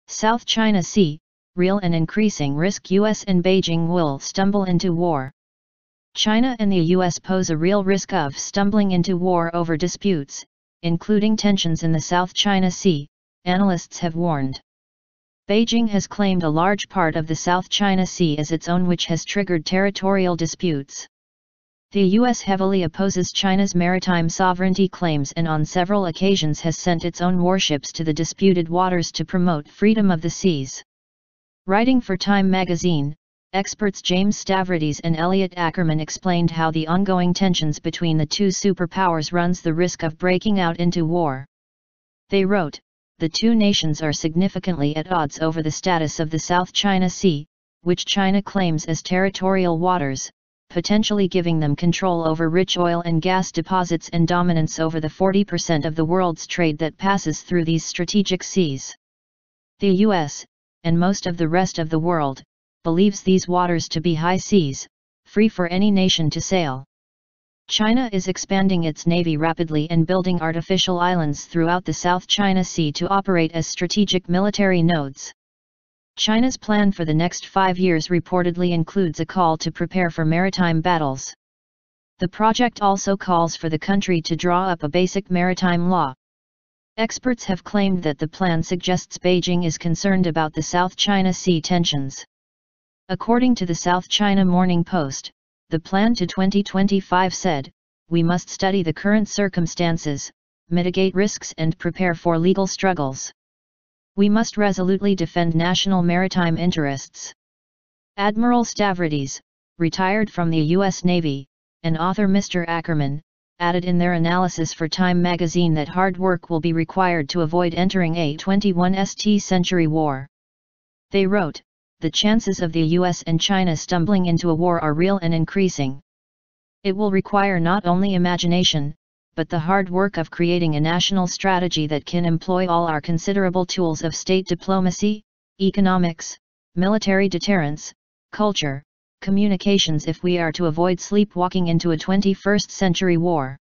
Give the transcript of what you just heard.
South China Sea, real and increasing risk. US and Beijing will stumble into war. China and the US pose a real risk of stumbling into war over disputes, including tensions in the South China Sea, analysts have warned. Beijing has claimed a large part of the South China Sea as its own, which has triggered territorial disputes. The US heavily opposes China's maritime sovereignty claims and on several occasions has sent its own warships to the disputed waters to promote freedom of the seas. Writing for Time magazine, experts James Stavridis and Elliot Ackerman explained how the ongoing tensions between the two superpowers runs the risk of breaking out into war. They wrote, "The two nations are significantly at odds over the status of the South China Sea, which China claims as territorial waters, potentially giving them control over rich oil and gas deposits and dominance over the 40% of the world's trade that passes through these strategic seas. The US, and most of the rest of the world, believes these waters to be high seas, free for any nation to sail. China is expanding its navy rapidly and building artificial islands throughout the South China Sea to operate as strategic military nodes. China's plan for the next 5 years reportedly includes a call to prepare for maritime battles. The project also calls for the country to draw up a basic maritime law. Experts have claimed that the plan suggests Beijing is concerned about the South China Sea tensions. According to the South China Morning Post, the plan to 2025 said, "We must study the current circumstances, mitigate risks and prepare for legal struggles. We must resolutely defend national maritime interests." Admiral Stavridis, retired from the U.S. Navy, and author Mr. Ackerman, added in their analysis for Time magazine that hard work will be required to avoid entering a 21st century war. They wrote, "The chances of the US and China stumbling into a war are real and increasing. It will require not only imagination, but the hard work of creating a national strategy that can employ all our considerable tools of state diplomacy, economics, military deterrence, culture, communications if we are to avoid sleepwalking into a 21st century war."